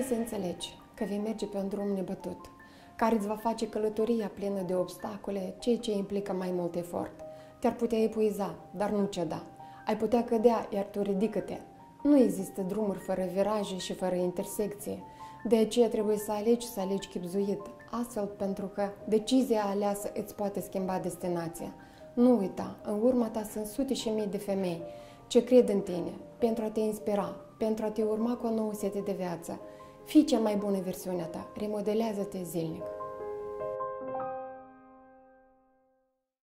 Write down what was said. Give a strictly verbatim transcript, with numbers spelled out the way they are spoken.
să înțelegi că vei merge pe un drum nebătut, care îți va face călătoria plină de obstacole, ceea ce implică mai mult efort. Te-ar putea epuiza, dar nu ceda. Ai putea cădea, iar tu ridică-te. Nu există drumuri fără viraje și fără intersecție. De aceea trebuie să alegi să alegi chibzuit, astfel pentru că decizia aleasă îți poate schimba destinația. Nu uita, în urma ta sunt sute și mii de femei ce cred în tine, pentru a te inspira, pentru a te urma cu o nouă sete de viață. Fii cea mai bună versiunea ta, remodelează-te zilnic.